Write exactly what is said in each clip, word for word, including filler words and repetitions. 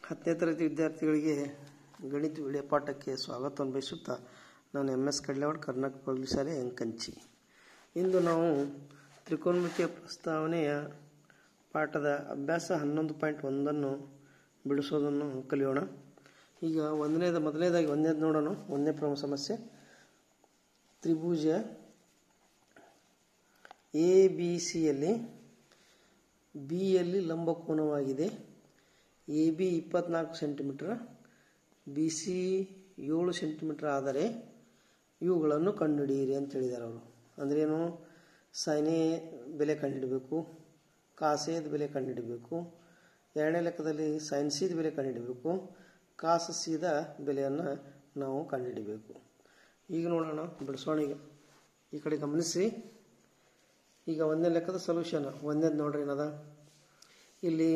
ಹತ್ತನೇ ತರಗತಿ ವಿದ್ಯಾರ್ಥಿಗಳಿಗೆ ಗಣಿತ ವಿಡಿಯೋ ಪಾಠಕ್ಕೆ ಸ್ವಾಗತವನ್ನು ಬಯಸುತ್ತಾ ನಾನು M S Kadlewad Karnataka public ಶಾಲೆ ಎಂಕಂಚಿ. ಇಂದು ನಾವು ತ್ರಿಕೋನಮಿತಿಯ ಪ್ರಸ್ತಾವನೆಯ ಪಾಠದ ಅಭ್ಯಾಸ ಹನ್ನೊಂದು ಪಾಯಿಂಟ್ ಒಂದನ್ನು ಬಿಡಿಸೋದನ್ನು ಕಲಿಯೋಣ. ಈಗ ಒಂದನೇದು ಮೊದಲನೇದಾಗಿ ಒಂದನೇದು ನೋಡೋಣ. ಒಂದನೇ ಪ್ರಮುಖ ಸಮಸ್ಯೆ, ತ್ರಿಭುಜ ಎ ಬಿ ಸಿಯಲ್ಲಿ ಬಿಯಲ್ಲಿ ಲಂಬಕೋನವಾಗಿದೆ. ಎ ಬಿ ಇಪ್ಪತ್ನಾಲ್ಕು ಸೆಂಟಿಮೀಟರ್, ಬಿ ಸಿ ಏಳು ಸೆಂಟಿಮೀಟರ್ ಆದರೆ ಇವುಗಳನ್ನು ಕಂಡುಹಿಡಿಯಿರಿ ಅಂತ ಹೇಳಿದ್ದಾರೆ ಅವರು. ಅಂದ್ರೇನು, ಸೈನೆ ಬೆಲೆ ಕಂಡುಹಿಡಬೇಕು, ಕಾಸೇದ ಬೆಲೆ ಕಂಡುಹಿಡಬೇಕು, ಎರಡನೇ ಲೆಕ್ಕದಲ್ಲಿ ಸೈನ್ ಸಿದ ಬೆಲೆ ಕಂಡುಹಿಡಬೇಕು, ಕಾಸ ಸಿದ ಬೆಲೆಯನ್ನು ನಾವು ಕಂಡುಹಿಡಬೇಕು. ಈಗ ನೋಡೋಣ, ಬಿಡಿಸೋಣ. ಈಗ ಈ ಕಡೆ ಗಮನಿಸಿ. ಈಗ ಒಂದನೇ ಲೆಕ್ಕದ ಸೊಲ್ಯೂಷನ್ ಒಂದನೇದು ನೋಡ್ರಿ ಏನದ. ಇಲ್ಲಿ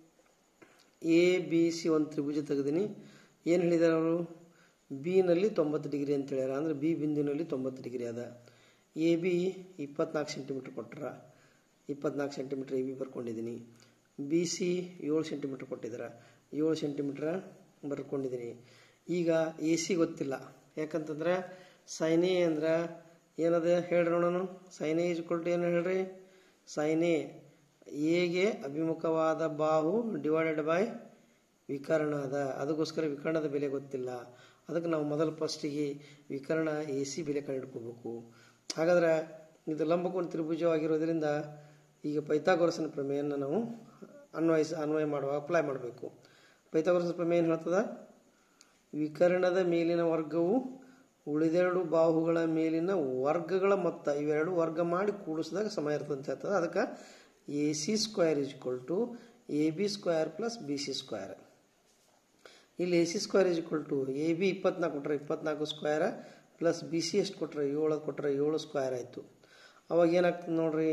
ಎ ಬಿ ಸಿ ಒಂದು ತ್ರಿಭುಜ ತೆಗೆದೀನಿ. ಏನು ಹೇಳಿದ್ದಾರೆ ಅವರು, ಬಿನಲ್ಲಿ ತೊಂಬತ್ತು ಡಿಗ್ರಿ ಅಂತ ಹೇಳ್ಯಾರ. ಅಂದರೆ ಬಿ ಬಿಂದುವಿನಲ್ಲಿ ತೊಂಬತ್ತು ಡಿಗ್ರಿ ಅದ. ಎ ಬಿ ಇಪ್ಪತ್ನಾಲ್ಕು ಸೆಂಟಿಮೀಟ್ರ್ ಕೊಟ್ಟರ, ಇಪ್ಪತ್ನಾಲ್ಕು ಸೆಂಟಿಮೀಟ್ರ್ ಎ ಬಿ ಬರ್ಕೊಂಡಿದ್ದೀನಿ. ಬಿ ಸಿ ಏಳು ಸೆಂಟಿಮೀಟ್ರ್ ಕೊಟ್ಟಿದ್ದಾರೆ, ಏಳು ಸೆಂಟಿಮೀಟ್ರ್ ಬರ್ಕೊಂಡಿದ್ದೀನಿ. ಈಗ ಎ ಸಿ ಗೊತ್ತಿಲ್ಲ, ಯಾಕಂತಂದ್ರೆ ಸೈನ್ ಎ ಅಂದ್ರೆ ಏನದ ಹೇಳ್ರಿ ನೋಡೋಣ. ಸೈನ್ ಎ ಈಜ್ಕೊಲ್ ಟು ಏನು ಹೇಳ್ರಿ, ಸೈನ್ ಎ ಎಗೆ ಅಭಿಮುಖವಾದ ಬಾಹು ಡಿವೈಡೆಡ್ ಬೈ ವಿಕರ್ಣ ಅದ. ಅದಕ್ಕೋಸ್ಕರ ವಿಕರ್ಣದ ಬೆಲೆ ಗೊತ್ತಿಲ್ಲ. ಅದಕ್ಕೆ ನಾವು ಮೊದಲು ಫಸ್ಟಿಗೆ ವಿಕರ್ಣ ಎ ಸಿ ಬೆಲೆ ಕಂಡುಹಿಡ್ಕೋಬೇಕು. ಹಾಗಾದ್ರೆ ಇದು ಲಂಬಕೋನ ತ್ರಿಭುಜವಾಗಿರೋದ್ರಿಂದ ಈಗ ಪೈಥಾಗೋರಸನ ಪ್ರಮೇಯವನ್ನು ನಾವು ಅನ್ವಯಿಸ ಅನ್ವಯ ಮಾಡುವ ಅಪ್ಲೈ ಮಾಡಬೇಕು. ಪೈಥಾಗೋರಸನ ಪ್ರಮೇಯ ಏನು ಹೇಳ್ತದ, ವಿಕರ್ಣದ ಮೇಲಿನ ವರ್ಗವು ಉಳಿದೆರಡು ಬಾಹುಗಳ ಮೇಲಿನ ವರ್ಗಗಳ ಮೊತ್ತ, ಇವೆರಡು ವರ್ಗ ಮಾಡಿ ಕೂಡಿಸಿದಾಗ ಸಮ ಇರ್ತದೆ ಅಂತ ಹೇಳ್ತದೆ. ಅದಕ್ಕೆ A C square is equal to A B square plus B C square. ಇಲ್ಲಿ A C square is equal to A B ಇಪ್ಪತ್ನಾಲ್ಕು ಕೊಟ್ಟರೆ ಇಪ್ಪತ್ನಾಲ್ಕು ಸ್ಕ್ವೇರ್ ಪ್ಲಸ್ ಬಿ ಸಿ ಎಷ್ಟು ಕೊಟ್ಟರೆ ಏಳು ಕೊಟ್ಟರೆ ಏಳು ಸ್ಕ್ವೇರ್ ಆಯಿತು. ಅವಾಗ ಏನಾಗ್ತದೆ ನೋಡ್ರಿ,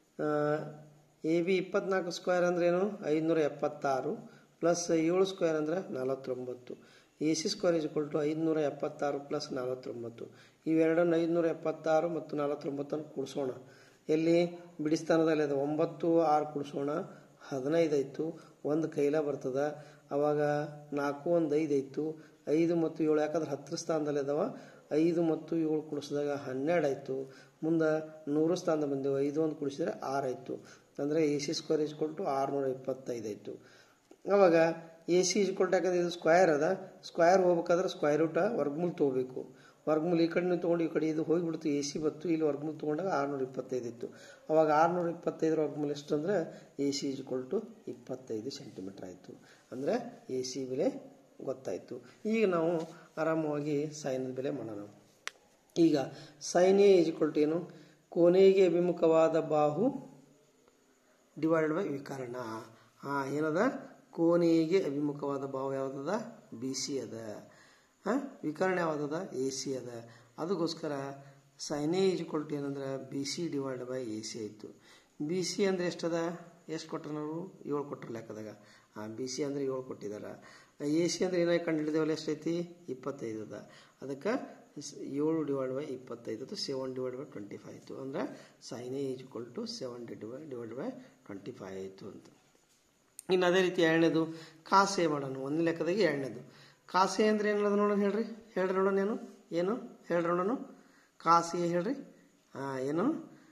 ಎ ಬಿ ಇಪ್ಪತ್ನಾಲ್ಕು ಸ್ಕ್ವೇರ್ ಅಂದ್ರೇನು, ಐದುನೂರ ಎಪ್ಪತ್ತಾರು ಪ್ಲಸ್ ಏಳು ಸ್ಕ್ವೇರ್ ಅಂದರೆ ನಲವತ್ತೊಂಬತ್ತು. A C square is equal to ಐದುನೂರ ಎಪ್ಪತ್ತಾರು ಪ್ಲಸ್ ನಲವತ್ತೊಂಬತ್ತು. ಇವೆರಡನ್ನು ಐದುನೂರ ಎಪ್ಪತ್ತಾರು ಮತ್ತು ನಲವತ್ತೊಂಬತ್ತನ್ನು ಕೂಡಿಸೋಣ. ಎಲ್ಲಿ ಬಿಡಿಸ್ತಾನದಲ್ಲಿ ಅದು ಒಂಬತ್ತು ಆರು ಕೂಡಿಸೋಣ, ಹದಿನೈದು ಆಯಿತು. ಒಂದು ಕೈಲ ಬರ್ತದೆ. ಅವಾಗ ನಾಲ್ಕು ಒಂದು ಐದು ಆಯಿತು. ಐದು ಮತ್ತು ಏಳು ಯಾಕಂದ್ರೆ ಹತ್ತರ ಸ್ಥಾನದಲ್ಲಿ ಅದಾವ. ಐದು ಮತ್ತು ಏಳು ಕೂಡಿಸಿದಾಗ ಹನ್ನೆರಡು ಆಯಿತು. ಮುಂದೆ ನೂರು ಸ್ಥಾನದ ಬಂದೆವು, ಐದು ಒಂದು ಕೂಡಿಸಿದ್ರೆ ಆರು ಆಯಿತು. ಅಂದರೆ A C square is equal to ಆರುನೂರ ಇಪ್ಪತ್ತೈದು ಆಯಿತು. ಅವಾಗ A C is equal to ಯಾಕಂದ್ರೆ ಇದು ಸ್ಕ್ವೇರ್ ಅದ, ಸ್ಕ್ವೇರ್ ಹೋಗ್ಬೇಕಾದ್ರೆ ಸ್ಕ್ವೇರ್ ರೂಟ ವರ್ಗಮೂಲ ತೊಗೋಬೇಕು. ವರ್ಗಮೂಲ ಈ ಕಡೆ ತೊಗೊಂಡು ಈ ಕಡೆ ಇದು ಹೋಗಿಬಿಡ್ತು, ಎ ಸಿ ಬತ್ತು. ಇಲ್ಲಿ ವರ್ಗಮೂಲ ತೊಗೊಂಡಾಗ ಆರುನೂರ ಇಪ್ಪತ್ತೈದು ಇತ್ತು. ಅವಾಗ ಆರುನೂರ ಇಪ್ಪತ್ತೈದರ ವರ್ಗಮೂಲ ಎಷ್ಟು ಅಂದರೆ A C is equal to ಇಪ್ಪತ್ತೈದು ಸೆಂಟಿಮೀಟ್ರ್ ಆಯಿತು. ಅಂದರೆ ಎ ಸಿ ಬೆಲೆ ಗೊತ್ತಾಯಿತು. ಈಗ ನಾವು ಆರಾಮವಾಗಿ ಸೈನದ ಬೆಲೆ ಮಾಡೋಣ. ಈಗ sine A is equal to ಏನು, ಕೋಣೆಗೆ ಅಭಿಮುಖವಾದ ಬಾಹು ಡಿವೈಡೆಡ್ ಬೈ ವಿಕರ್ಣ. ಹಾಂ, ಏನದ, ಕೋಣೆಗೆ ಅಭಿಮುಖವಾದ ಬಾಹು ಯಾವುದದ, ಬಿ ಸಿ ಅದ. ಹಾಂ, ವಿಕರ್ಣ ಯಾವುದದ, ಎ ಸಿ ಅದ. ಅದಕ್ಕೋಸ್ಕರ sine A is equal to ಏನಂದ್ರೆ B C divide by A C ಆಯಿತು. ಬಿ ಸಿ ಅಂದರೆ ಎಷ್ಟದ, ಎಷ್ಟು ಕೊಟ್ಟರು ನಾವು, ಏಳು ಕೊಟ್ಟರು ಲೆಕ್ಕದಾಗ. ಹಾಂ, ಬಿ ಸಿ ಅಂದರೆ ಏಳು ಕೊಟ್ಟಿದ್ದಾರೆ. ಎ ಸಿ ಅಂದರೆ ಏನಾಗಿ ಕಂಡು ಹಿಡಿದೇವಲ್ಲ, ಎಷ್ಟೈತಿ, ಇಪ್ಪತ್ತೈದು ಅದ. ಅದಕ್ಕೆ ಏಳು ಡಿವೈಡ್ ಬೈ ಇಪ್ಪತ್ತೈದು ಅದು seven divide by twenty five ಆಯಿತು. ಅಂದರೆ sine A is equal to seven divide divide by twenty five ಆಯಿತು ಅಂತ. ಇನ್ನು ಅದೇ ರೀತಿ ಎರಡನೇದು ಕಾಸೆ ಮಾಡೋಣ. ಒಂದು ಲೆಕ್ಕದಾಗೆ ಎರಡನೇದು ಕಾಸೆ ಅಂದರೆ ಏನದ ನೋಡೋಣ, ಹೇಳ್ರಿ ಹೇಳ್ರಿ ನೋಡೋಣ. ಏನು ಏನು ಹೇಳ್ರಿ ನೋಡೋಣ, ಕಾಸೆ ಹೇಳ್ರಿ. ಹಾಂ, ಏನು,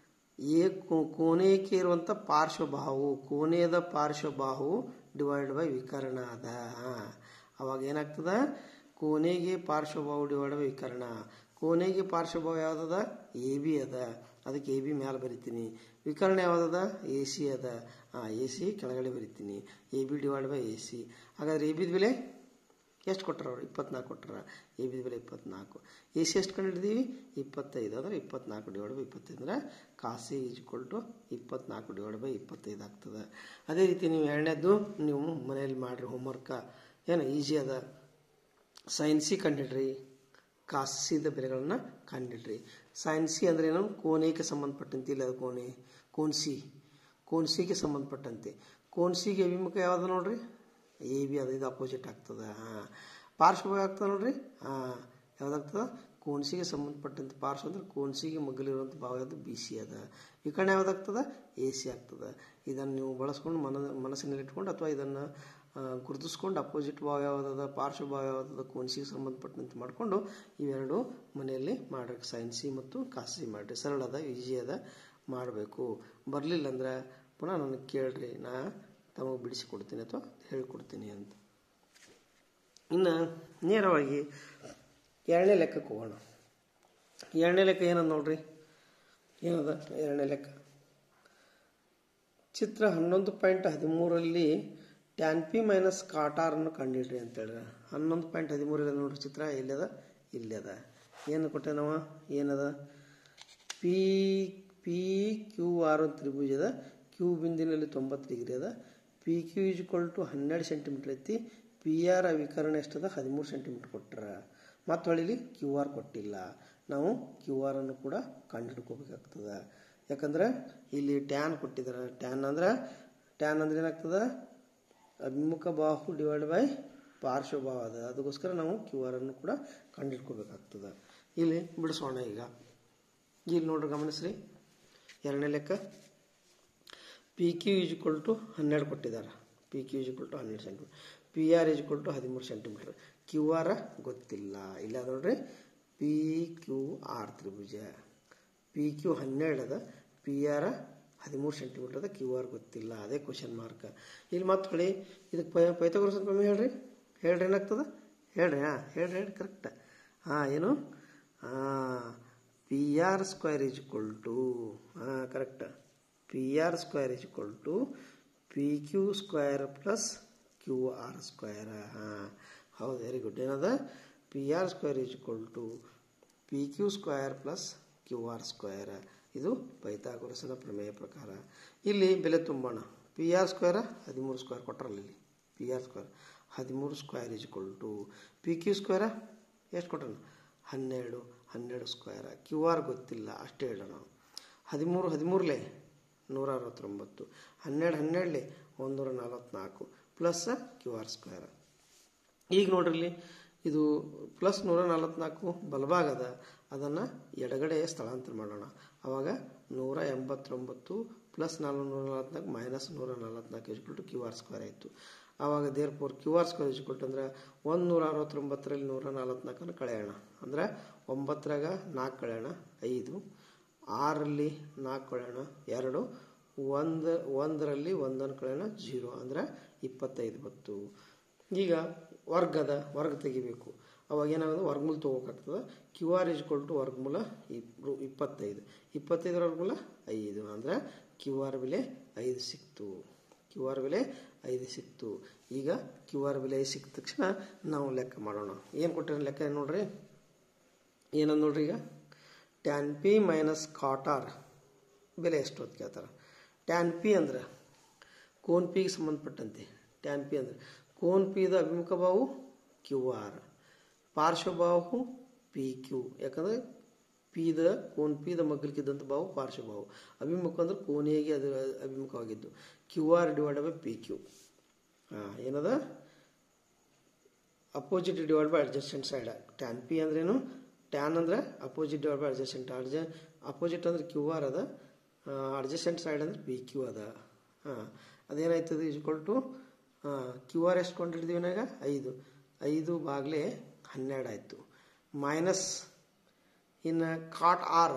ಎ ಕೋಣೆಗೆ ಇರುವಂಥ ಪಾರ್ಶ್ವಬಾಹು, ಕೋಣೆಯದ ಪಾರ್ಶ್ವಬಾಹು ಡಿವೈಡ್ ಬೈ ವಿಕರ್ಣ ಅದ. ಹಾಂ, ಅವಾಗ ಏನಾಗ್ತದ, ಕೋಣೆಗೆ ಪಾರ್ಶ್ವಬಾಹು ಡಿವೈಡ್ ಬೈ ವಿಕರ್ಣ. ಕೋಣೆಗೆ ಪಾರ್ಶ್ವಬಾಹು ಯಾವುದದ, ಎ ಬಿ ಅದ. ಅದಕ್ಕೆ ಎ ಬಿ ಮೇಲೆ ಬರಿತೀನಿ. ವಿಕರ್ಣ ಯಾವುದದ, ಎ ಸಿ ಅದ. ಹಾಂ, ಎ ಸಿ ಕೆಳಗಡೆ ಬರಿತೀನಿ. A B divide by A C. ಹಾಗಾದ್ರೆ ಎ ಬಿದ ಬೆಲೆ ಎಷ್ಟು ಕೊಟ್ಟರು ಅವರು, ಇಪ್ಪತ್ನಾಲ್ಕು ಕೊಟ್ಟರ. ಎ ಬಿದ ಬೆಲೆ ಇಪ್ಪತ್ನಾಲ್ಕು. ಎ ಸಿ ಎಷ್ಟು ಕಂಡು ಹಿಡಿದೀವಿ, ಇಪ್ಪತ್ತೈದು. ಅಂದರೆ ಇಪ್ಪತ್ನಾಲ್ಕು ಡಿವೈಡ್ ಬೈ ಇಪ್ಪತ್ತೈದು ಅಂದರೆ ಕಾಸೆ ಈಸ್ ಈಕ್ವಲ್ ಟು ಇಪ್ಪತ್ನಾಲ್ಕು ಡಿವೈಡ್ ಬೈ ಇಪ್ಪತ್ತೈದು ಆಗ್ತದೆ. ಅದೇ ರೀತಿ ನೀವು ಎರಡನೇದು ನೀವು ಮನೆಯಲ್ಲಿ ಮಾಡಿರಿ, ಹೋಮ್ವರ್ಕ ಏನು ಈಜಿ ಅದ. ಸೈನ್ ಸಿ ಕಂಡುಹಿಡ್ರಿ, ಕಾಸಿದ ಬೆಲೆಗಳನ್ನು ಕಂಡುಹಿಡ್ರಿ. ಸೈನ್ ಸಿ ಅಂದ್ರೇನು, ಕೋಣೆಗೆ ಸಂಬಂಧಪಟ್ಟಂತೆ. ಇಲ್ಲ, ಅದು ಕೋಣೆ ಕೋನ್ಸಿ ಕೋನ್ಸಿಗೆ ಸಂಬಂಧಪಟ್ಟಂತೆ. ಕೋನ್ಸಿಗೆ ಅಭಿಮುಖ ಯಾವುದು ನೋಡ್ರಿ, ಎ ಬಿ ಅದು. ಇದು ಅಪೋಸಿಟ್ ಆಗ್ತದೆ. ಹಾಂ, ಪಾರ್ಶ್ವ ಆಗ್ತದೆ ನೋಡ್ರಿ. ಹಾಂ, ಯಾವುದಾಗ್ತದೆ, ಕೋನ್ಸಿಗೆ ಸಂಬಂಧಪಟ್ಟಂತೆ. ಪಾರ್ಶ್ವ ಅಂದ್ರೆ ಕೋನ್ಸಿಗೆ ಮಗ್ಗಲಿರುವಂಥ ಭಾವ ಯಾವುದು, ಬಿ ಸಿ ಅದ. ವಿಕರ್ಣ ಯಾವುದಾಗ್ತದೆ, ಎ ಸಿ ಆಗ್ತದೆ. ಇದನ್ನು ನೀವು ಬಳಸ್ಕೊಂಡು ಮನ ಮನಸ್ಸಿನಲ್ಲಿ ಇಟ್ಕೊಂಡು ಅಥವಾ ಇದನ್ನು ಗುರುತಿಸ್ಕೊಂಡು ಅಪೋಸಿಟ್ ಭಾವ ಯಾವುದದ ಪಾರ್ಶ್ವ ಭಾವ ಯಾವುದದ ಕೋನ್ಸಿಗೆ ಸಂಬಂಧಪಟ್ಟಂತೆ ಮಾಡಿಕೊಂಡು ಇವೆರಡು ಮನೆಯಲ್ಲಿ ಮಾಡ್ರಿ ಸೈನ್ ಸಿ ಮತ್ತು ಕಾಸ್ ಸಿ ಮಾಡಿರಿ. ಸರಳ ಅದ, ಈಜಿ ಅದ, ಮಾಡಬೇಕು. ಬರಲಿಲ್ಲ ಅಂದ್ರೆ ಪುನಃ ನನಗೆ ಕೇಳ್ರಿ, ನಾ ತಮಗೆ ಬಿಡಿಸಿಕೊಡ್ತೀನಿ ಅಥವಾ ಹೇಳ್ಕೊಡ್ತೀನಿ ಅಂತ. ಇನ್ನು ನೇರವಾಗಿ ಎರಡನೇ ಲೆಕ್ಕಕ್ಕೆ ಹೋಗೋಣ. ಎರಡನೇ ಲೆಕ್ಕ ಏನದ ನೋಡ್ರಿ, ಏನದ ಎರಡನೇ ಲೆಕ್ಕ? ಚಿತ್ರ ಹನ್ನೊಂದು ಪಾಯಿಂಟ್ ಹದಿಮೂರಲ್ಲಿ ಟ್ಯಾನ್ ಪಿ ಮೈನಸ್ ಕಾಟಾರನ್ನು ಕಂಡಿಡ್ರಿ ಅಂತೇಳಿ. ಹನ್ನೊಂದು ಪಾಯಿಂಟ್ ಹದಿಮೂರಲ್ಲಿ ನೋಡ್ರಿ ಚಿತ್ರ ಎಲ್ಲಿದ, ಇಲ್ಲದ. ಏನು ಕೊಟ್ಟೆ ನಾವು, ಏನದ? ಪಿ ಪಿ ಕ್ಯೂ ಆರ್ ತ್ರಿಭುಜದ ಕ್ಯೂ ಬಿಂದಿನಲ್ಲಿ ತೊಂಬತ್ತು ಡಿಗ್ರಿ ಅದ. P Q is equal to ಹನ್ನೆರಡು ಸೆಂಟಿಮೀಟರ್ ಐತಿ. ಪಿ ಆರ್ ವಿಕರಣ ಎಷ್ಟದ, ಹದಿಮೂರು ಸೆಂಟಿಮೀಟರ್ ಕೊಟ್ಟರ. ಮತ್ತು ಹೊಳಿಲಿ ಕ್ಯೂ ಆರ್ ಕೊಟ್ಟಿಲ್ಲ. ನಾವು ಕ್ಯೂ ಆರ್ ಅನ್ನು ಕೂಡ ಕಂಡುಹಿಡ್ಕೋಬೇಕಾಗ್ತದೆ. ಯಾಕಂದ್ರೆ ಇಲ್ಲಿ ಟ್ಯಾನ್ ಕೊಟ್ಟಿದ್ದಾರೆ. ಟ್ಯಾನ್ ಅಂದ್ರೆ ಟ್ಯಾನ್ ಅಂದ್ರೆ ಏನಾಗ್ತದೆ, ಅಭಿಮುಖ ಬಾಹು ಡಿವೈಡ್ ಬೈ ಪಾರ್ಶ್ವ ಬಾಹು ಅದ. ಅದಕ್ಕೋಸ್ಕರ ನಾವು ಕ್ಯೂ ಆರ್ ಅನ್ನು ಕೂಡ ಕಂಡುಹಿಡ್ಕೋಬೇಕಾಗ್ತದೆ. ಇಲ್ಲಿ ಬಿಡಿಸೋಣ. ಈಗ ಇಲ್ಲಿ ನೋಡ್ರಿ, ಗಮನಿಸ್ರಿ. ಎರಡನೇ ಲೆಕ್ಕ P Q is equal to ಹನ್ನೆರಡು ಕೊಟ್ಟಿದ್ದಾರೆ. P Q is equal to ಹನ್ನೆರಡು centimetre. P R is equal to ಹದಿಮೂರು ಸೆಂಟಿಮೀಟರ್. ಕ್ಯೂ ಆರ್ ಗೊತ್ತಿಲ್ಲ. ಇಲ್ಲ ನೋಡ್ರಿ, ಪಿ ಕ್ಯೂ ಆರ್ ತ್ರಿಭುಜ. ಪಿ ಕ್ಯೂ ಹನ್ನೆರಡು ಅದ, ಪಿ ಆರ್ ಹದಿಮೂರು ಸೆಂಟಿಮೀಟರ್ ಅದ, ಕ್ಯೂ ಆರ್ ಗೊತ್ತಿಲ್ಲ. ಅದೇ ಕ್ವಶನ್ ಮಾರ್ಕ್. ಇಲ್ಲಿ ಮತ್ತೆ ಹೊಳಿ ಇದಕ್ಕೆ ಪೈ ಪೈಥಾಗೋರಸ್ ಪ್ರಮೇಯ ಹೇಳ್ರಿ. ಹೇಳ್ರಿ ಏನಾಗ್ತದೆ, ಹೇಳ್ರಿ. ಹಾಂ ಹೇಳ್ರಿ, ಹೇಳ್ರಿ ಕರೆಕ್ಟ್. ಹಾಂ ಏನು, ಹಾಂ P R square is equal to, ಹಾಂ correct, P R square is equal to P Q square plus Q R square. ಹಾಂ ಹೌದು, ವೆರಿ ಗುಡ್. ಏನದ, P R square is equal to P Q square plus Q R square. ಇದು ಪೈಥಾಗೋರಸನ ಪ್ರಮೇಯ ಪ್ರಕಾರ. ಇಲ್ಲಿ ಬೆಲೆ ತುಂಬೋಣ. ಪಿ ಆರ್ ಸ್ಕ್ವೇರ್ ಹದಿಮೂರು ಸ್ಕ್ವೇರ್ ಕೊಟ್ಟರಲ್ಲ. ಇಲ್ಲಿ ಪಿ ಆರ್ ಸ್ಕ್ವೇರ್ ಹದಿಮೂರು square is equal to P Q square ಎಷ್ಟು ಕೊಟ್ಟಣ, ಹನ್ನೆರಡು. ಹನ್ನೆರಡು ಸ್ಕ್ವೇರ್. ಕ್ಯೂ ಆರ್ ಗೊತ್ತಿಲ್ಲ, ಅಷ್ಟೇ ಹೇಳೋಣ. ಹದಿಮೂರು ಹದಿಮೂರಲೆ ನೂರ ಅರವತ್ತೊಂಬತ್ತು. ಹನ್ನೆರಡು ಹನ್ನೆರಡಲೆ ಒಂದೂರ ನಲ್ವತ್ನಾಲ್ಕು ಪ್ಲಸ್ ಕ್ಯೂ ಆರ್ ಸ್ಕ್ವೇರ್. ಈಗ ನೋಡ್ರಿ, ಇಲ್ಲಿ ಇದು ಪ್ಲಸ್ ನೂರ ನಲ್ವತ್ನಾಲ್ಕು ಬಲಭಾಗದ, ಅದನ್ನು ಎಡಗಡೆ ಸ್ಥಳಾಂತರ ಮಾಡೋಣ. ಆವಾಗ ನೂರ ಎಂಬತ್ತೊಂಬತ್ತು ಪ್ಲಸ್ ನಾಲ್ಕು ನೂರ ನಲ್ವತ್ನಾಲ್ಕು ಮೈನಸ್ ನೂರ ನಲ್ವತ್ನಾಲ್ಕು is equal to Q R square ಆಯಿತು. ಆವಾಗ therefore Q R square is equal to ಅಂದರೆ ಒಂದು ನೂರ ಅರವತ್ತೊಂಬತ್ತರಲ್ಲಿ ನೂರ ನಲ್ವತ್ನಾಲ್ಕನ್ನು ಕಳೆಯೋಣ. ಅಂದರೆ ಒಂಬತ್ತರಾಗ ನಾಲ್ಕು ಕಳೆಯೋಣ ಐದು, ಆರಲ್ಲಿ ನಾಲ್ಕು ಕಳೆಯೋಣ ಎರಡು, ಒಂದು ಒಂದರಲ್ಲಿ ಒಂದನ್ನು ಕಳೆಯೋಣ ಜೀರೋ, ಅಂದರೆ ಇಪ್ಪತ್ತೈದು ಬತ್ತು. ಈಗ ವರ್ಗದ ವರ್ಗ ತೆಗಿಬೇಕು. ಅವಾಗ ಏನಾಗೋದು, ವರ್ಗಮೂಲ ತೊಗೋಬೇಕಾಗ್ತದೆ. ಕ್ಯೂ ಆರ್ ಇಸ್ಕೊಲ್ ಟು ವರ್ಗಮೂಲ ಇಬ್ಬರು ಇಪ್ಪತ್ತೈದು. ಇಪ್ಪತ್ತೈದರ ವರ್ಗಮೂಲ ಐದು, ಅಂದರೆ ಕ್ಯೂ ಆರ್ ಬೆಲೆ ಐದು ಸಿಕ್ತು. ಕ್ಯೂ ಆರ್ ಬೆಲೆ ಐದು ಸಿಕ್ತು. ಈಗ ಕ್ಯೂ ಆರ್ ಬೆಲೆ ಐದು ಸಿಕ್ಕ ತಕ್ಷಣ ನಾವು ಲೆಕ್ಕ ಮಾಡೋಣ. ಏನು ಕೊಟ್ಟಿರೋ ಲೆಕ್ಕ ಏನು ನೋಡ್ರಿ, ಏನಂದು ನೋಡ್ರಿ. ಈಗ ಟ್ಯಾನ್ ಪಿ ಮೈನಸ್ ಕಾಟಾರ್ ಬೆಲೆ ಎಷ್ಟು ಅಂತ ಕೇಳ್ತಾರೆ. ಟ್ಯಾನ್ ಪಿ ಅಂದ್ರೆ ಕೋನ್ ಪಿಗೆ ಸಂಬಂಧಪಟ್ಟಂತೆ. ಟ್ಯಾನ್ ಪಿ ಅಂದರೆ ಕೋನ್ ಪಿದ ಅಭಿಮುಖ ಬಾಹು ಕ್ಯೂ ಆರ್, ಪಾರ್ಶ್ವಬಾಹು ಪಿ ಕ್ಯೂ. ಯಾಕಂದರೆ ಪಿದ ಕೋನ್ ಪಿದ ಮಗ್ಗಲಿಕ್ಕಿದ್ದಂಥ ಬಾಹು ಪಾರ್ಶ್ವಬಾಹು. ಅಭಿಮುಖ ಅಂದ್ರೆ ಕೋನೆಗೆ ಅದು ಅಭಿಮುಖವಾಗಿದ್ದು. Q R divide by P Q. ಹಾಂ ಏನದ, opposite divide by adjacent side. Tan P ಅಂದ್ರೇನು, ಟ್ಯಾನ್ ಅಂದರೆ ಅಪೋಸಿಟ್ ಡಿವೈಡ್ ಬೈ ಅಡ್ಜಸ್ಟೆಂಟ್. ಅಡ್ಜ ಅಪೋಸಿಟ್ ಅಂದ್ರೆ ಕ್ಯೂ ಆರ್ ಅದ, ಅಡ್ಜಸ್ಟೆಂಟ್ ಸೈಡ್ ಅಂದ್ರೆ ಪಿ ಕ್ಯೂ ಅದ. ಹಾಂ ಅದೇನಾಯ್ತದೆ, ಈಕ್ವಲ್ ಟು ಕ್ಯೂ ಆರ್ ಎಷ್ಟು ಕೊಂಡಿರ್ತೀವಿ ನಾಗ ಐದು. ಐದು ಬಾಗ್ಲೆ ಹನ್ನೆರಡು ಆಯಿತು. ಮೈನಸ್ ಇನ್ನು ಕಾಟ್ ಆರ್,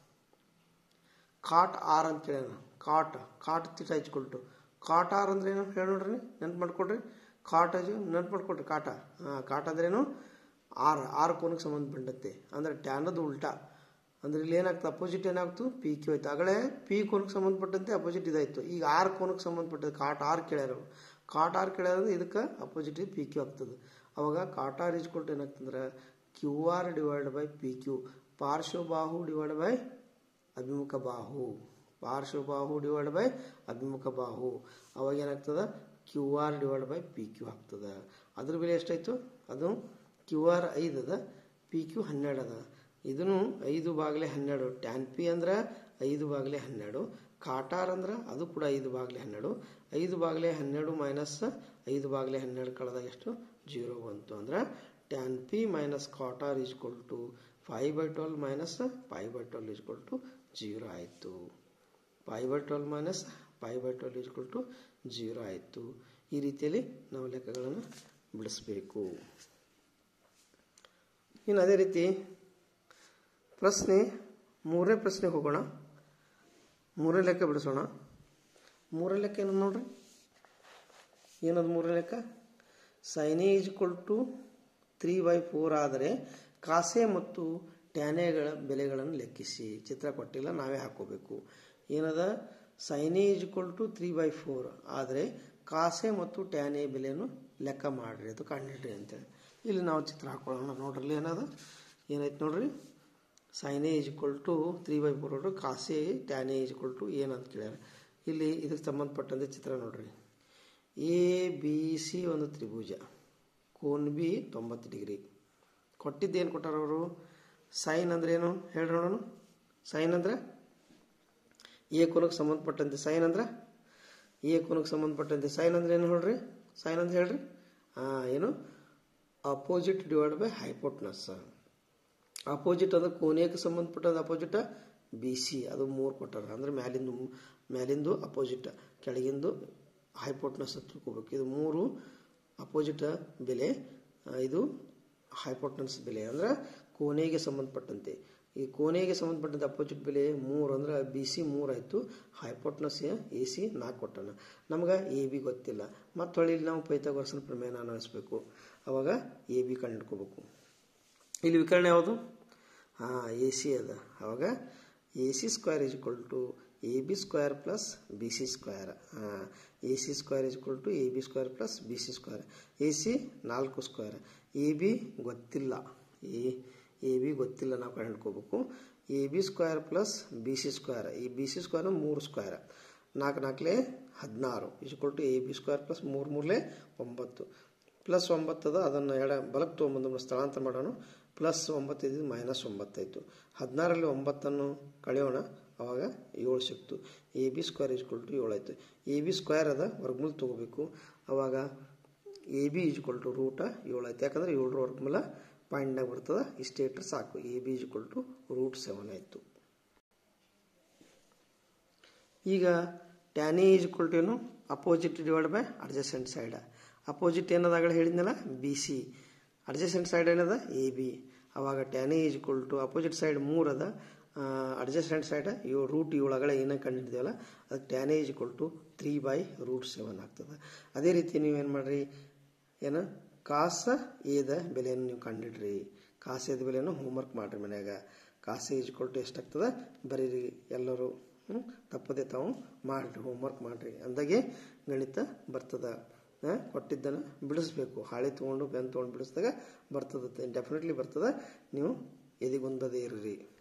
ಕಾಟ್ ಆರ್ ಅಂತೇಳಿ ಕಾಟ್ ಕಾಟ್ ತಿಟ ಹಚ್ಕೊಳ್ಟು. ಕಾಟ್ ಆರ್ ಅಂದ್ರೆ ಏನು ಹೇಳಿ ನೋಡ್ರಿ, ನೆನ್ಪು ಮಾಡ್ಕೊಡ್ರಿ. ಕಾಟ್ ಅಜು ನೆನ್ಪು ಮಾಡ್ಕೊಡ್ರಿ. ಕಾಟ, ಹಾಂ ಕಾಟ್ ಅಂದ್ರೇನು, ಆರ್ ಆರ್ ಕೋನಕ್ಕೆ ಸಂಬಂಧಪಟ್ಟಂತೆ. ಅಂದರೆ ಟ್ಯಾನದು ಉಲ್ಟಾ. ಅಂದರೆ ಇಲ್ಲಿ ಏನಾಗ್ತದೆ, ಅಪೋಸಿಟ್ ಏನಾಗ್ತು, ಪಿ ಕ್ಯೂ ಆಯ್ತು. ಆಗಲೇ ಪಿ ಕೋನಕ್ಕೆ ಸಂಬಂಧಪಟ್ಟಂತೆ ಅಪೋಸಿಟ್ ಇದಾಯಿತು. ಈಗ ಆರ್ ಕೋನಕ್ಕೆ ಸಂಬಂಧಪಟ್ಟಂತೆ ಕಾಟ್ ಆರ್ ಕೇಳ್ಯಾರ. ಕಾಟ್ ಆರ್ ಕೇಳ್ಯಾರ ಇದಕ್ಕೆ ಅಪೋಸಿಟ್ ಪಿ ಕ್ಯೂ ಆಗ್ತದೆ. ಅವಾಗ ಕಾಟ್ ಆರ್ ಇಸ್ಕೊಟ್ಟು ಏನಾಗ್ತಂದ್ರೆ Q R divide by P Q. ಪಾರ್ಶ್ವಬಾಹು ಡಿವೈಡ್ ಬೈ ಅಭಿಮುಖ ಬಾಹು. ಪಾರ್ಶ್ವಬಾಹು ಡಿವೈಡ್ ಬೈ ಅಭಿಮುಖ ಬಾಹು. ಅವಾಗ ಏನಾಗ್ತದೆ, Q R divide by P Q ಆಗ್ತದೆ. ಅದ್ರ ಬೆಲೆ ಎಷ್ಟಾಯಿತು, ಅದು ಕ್ಯೂ ಆರ್ ಐದು ಅದ, ಪಿ ಕ್ಯೂ ಹನ್ನೆರಡು ಅದ. ಇದನ್ನು ಐದು ಬಾಗಿಲೆ ಹನ್ನೆರಡು. ಟ್ಯಾನ್ ಪಿ ಅಂದ್ರೆ ಐದು ಬಾಗಿಲೆ ಹನ್ನೆರಡು. ಕಾಟಾರ್ ಅಂದ್ರೆ ಅದು ಕೂಡ ಐದು ಬಾಗಿಲೆ ಹನ್ನೆರಡು. ಐದು ಬಾಗಿಲೆ ಹನ್ನೆರಡು ಮೈನಸ್ ಐದು ಬಾಗಿಲೆ ಹನ್ನೆರಡು ಕಳೆದಾಗ ಎಷ್ಟು, ಜೀರೋ ಬಂತು. ಅಂದ್ರೆ tan P minus cot R is equal to five by twelve minus five by twelve is equal to zero ಆಯಿತು. Five by twelve minus five by twelve is equal to zero ಆಯಿತು. ಈ ರೀತಿಯಲ್ಲಿ ನಾವು ಲೆಕ್ಕಗಳನ್ನು ಬಿಡಿಸಬೇಕು. ಇನ್ನು ಅದೇ ರೀತಿ ಪ್ರಶ್ನೆ ಮೂರನೇ ಪ್ರಶ್ನೆಗೆ ಹೋಗೋಣ. ಮೂರನೇ ಲೆಕ್ಕ ಬಿಡಿಸೋಣ. ಮೂರನೇ ಲೆಕ್ಕ ಏನು ನೋಡ್ರಿ, ಏನದು ಮೂರನೇ ಲೆಕ್ಕ? Sine A is equal to three by four ಆದರೆ ಕಾಸೆ ಮತ್ತು ಟ್ಯಾನೆಗಳ ಬೆಲೆಗಳನ್ನು ಲೆಕ್ಕಿಸಿ. ಚಿತ್ರ ಕೊಟ್ಟಿಲ್ಲ, ನಾವೇ ಹಾಕೋಬೇಕು. ಏನದ? Sine A is equal to three by four ಆದರೆ ಕಾಸೆ ಮತ್ತು ಟ್ಯಾನೆ ಬೆಲೆಯನ್ನು ಲೆಕ್ಕ ಮಾಡಿರಿ, ಅದು ಕಂಡಿಡ್ರಿ ಅಂತೇಳಿ. ಇಲ್ಲಿ ನಾವು ಚಿತ್ರ ಹಾಕೊಳ್ಳೋಣ. ನೋಡ್ರಿ ಏನದ, ಏನೈತೆ ನೋಡ್ರಿ, sine A is equal to three by four ನೋಡ್ರಿ, cos A tan A is equal to ಏನಂತ ಕೇಳ್ಯಾರ. ಇಲ್ಲಿ ಇದಕ್ಕೆ ಸಂಬಂಧಪಟ್ಟಂತೆ ಚಿತ್ರ ನೋಡ್ರಿ. ಎ ಬಿ ಸಿ ಒಂದು ತ್ರಿಭುಜ, ಕೋನ್ ಬಿ ತೊಂಬತ್ತು ಡಿಗ್ರಿ. ಕೊಟ್ಟಿದ್ದೇನು ಕೊಟ್ಟಾರ ಅವರು? ಸೈನ್ ಅಂದ್ರೆ ಏನು ಹೇಳ್ರಿ ನೋಡೋಣ. ಸೈನ್ ಅಂದ್ರೆ ಎ ಕೋನಕ್ಕೆ ಸಂಬಂಧಪಟ್ಟಂತೆ ಸೈನ್ ಅಂದ್ರೆ ಎ ಕೋನಕ್ಕೆ ಸಂಬಂಧಪಟ್ಟಂತೆ ಸೈನ್ ಅಂದ್ರೆ ಏನು ಹೇಳ್ರಿ? ಸೈನ್ ಅಂತ ಹೇಳ್ರಿ. ಹಾಂ, ಏನು? Opposite divide by hypotenuse. Opposite ಅಂದ್ರೆ ಕೋನೆಗೆ ಸಂಬಂಧಪಟ್ಟದ ಅಪೋಸಿಟ್ ಬಿ ಸಿ, ಅದು ಮೂರು ಕೊಟ್ಟಾರ. ಅಂದ್ರೆ ಮ್ಯಾಲಿಂದು ಮ್ಯಾಲಿಂದು ಅಪೋಸಿಟ್, ಕೆಳಗಿಂದು ಹೈಪೋಟ್ನಸ್ ಅಂತ ತಿಳ್ಕೊಬೇಕು. ಇದು ಮೂರು ಅಪೋಸಿಟ್ ಬೆಲೆ, ಇದು ಹೈಪೋಟ್ನಸ್ ಬೆಲೆ. ಅಂದ್ರೆ ಕೋನೆಗೆ ಸಂಬಂಧಪಟ್ಟಂತೆ. ಈ ಕೋನೆಗೆ ಸಂಬಂಧಪಟ್ಟಂತೆ ಅಪೋಸಿಟ್ ಬೆಲೆ ಮೂರು ಅಂದ್ರೆ ಬಿ ಸಿ ಮೂರು ಆಯಿತು, ಹೈಪೋಟ್ನಸ್ ಎ ಸಿ ನಾಲ್ಕು ಕೊಟ್ಟಾನ. ನಮ್ಗೆ ಎ ಬಿ ಗೊತ್ತಿಲ್ಲ, ಮತ್ತು ಹೊಳ್ಳಿ ನಾವು ಪೈಥಾಗೋರಸ್ನ ಪ್ರಮೇಯನ ಅನ್ವಯಿಸ್ಬೇಕು. ಅವಾಗ ಎ ಬಿ ಕಂಡು ಹಿಡ್ಕೋಬೇಕು. ಇಲ್ಲಿ ವಿಕರಣ ಯಾವುದು? ಹಾಂ, ಎ ಸಿ ಅದ. ಅವಾಗ A C square is equal to A B square plus B C square. ಹಾಂ, A C square is equal to A B square plus B C square. A C ನಾಲ್ಕು square, A B ಗೊತ್ತಿಲ್ಲ, A A B ಗೊತ್ತಿಲ್ಲ, ನಾವು ಕಂಡು ಹಿಡ್ಕೋಬೇಕು. A B square plus B C square, ಈ B C square ಮೂರು square, ನಾಲ್ಕು ನಾಲ್ಕಲೆ ಹದಿನಾರು is equal to A B square plus ಮೂರು ಮೂರಲೆ ಒಂಬತ್ತು, ಪ್ಲಸ್ ಒಂಬತ್ತದ ಅದನ್ನು ಎಡ ಬಲಕ್ಕೆ ತೊಗೊಂಬಂದು ಸ್ಥಳಾಂತರ ಮಾಡೋಣ. ಪ್ಲಸ್ ಒಂಬತ್ತು ಇದ್ದಿದ್ದು ಮೈನಸ್ ಒಂಬತ್ತಾಯಿತು. ಹದಿನಾರಲ್ಲಿ ಒಂಬತ್ತನ್ನು ಕಳೆಯೋಣ, ಆವಾಗ ಏಳು ಸಿಕ್ತು. A B square is equal to ಏಳು ಆಯಿತು. ಎ ಬಿ ಸ್ಕ್ವೇರ್ ಅದ, ವರ್ಗಮೂಲ ತೊಗೋಬೇಕು. ಆವಾಗ A B is equal to root ಏಳು ಆಯ್ತು. ಯಾಕಂದ್ರೆ ಏಳರ ವರ್ಗಮೂಲ ಪಾಯಿಂಟ್ನಾಗ ಬರ್ತದೆ, ಇಷ್ಟೇ ಇಟ್ಟರೆ ಸಾಕು. A B is equal to root seven ಆಯಿತು. ಈಗ tan A is equal to ಏನು? Opposite divide by adjacent side. Opposite ಏನದಾಗಲೇ ಹೇಳಿದ್ನಲ್ಲ, ಬಿ ಸಿ. ಅಡ್ಜಸೆಂಟ್ ಸೈಡ್ ಏನದ? A B. ಅವಾಗ tan A is equal to opposite side ಮೂರು ಅದ, adjacent side ಏಳು ರೂಟ್ ಏಳಗಳೆ ಏನೇ ಕಂಡಿದ್ದೀವಲ್ಲ, ಅದಕ್ಕೆ tan A is equal to three by root seven ಆಗ್ತದೆ. ಅದೇ ರೀತಿ ನೀವೇನು ಮಾಡಿರಿ, ಏನು ಕಾಸ ಎದ ಬೆಲೆಯನ್ನು ನೀವು ಕಂಡಿಡ್ರಿ. ಕಾಸ ಎದ ಬೆಲೆಯನ್ನು ಹೋಮ್ವರ್ಕ್ ಮಾಡಿರಿ ಮನ್ಯಾಗ. ಕಾಸ ಈಸ್ ಈಕ್ವಲ್ ಟು ಎಷ್ಟಾಗ್ತದೆ ಬರೀರಿ ಎಲ್ಲರೂ, ತಪ್ಪದೆ ತಾವು ಮಾಡಿರಿ, ಹೋಮ್ವರ್ಕ್ ಮಾಡಿರಿ. ಅಂದಾಗೆ ಗಣಿತ ಬರ್ತದೆ. ಕೊಟ್ಟಿದ್ದನ್ನು ಬಿಡಿಸ್ಬೇಕು. ಹಾಳೆ ತೊಗೊಂಡು ಪೆನ್ ತೊಗೊಂಡು ಬಿಡಿಸಿದಾಗ ಬರ್ತದೆ, ಡೆಫಿನೆಟ್ಲಿ ಬರ್ತದೆ. ನೀವು ಎದೆಗುಂದದೇ ಇರ್ರಿ.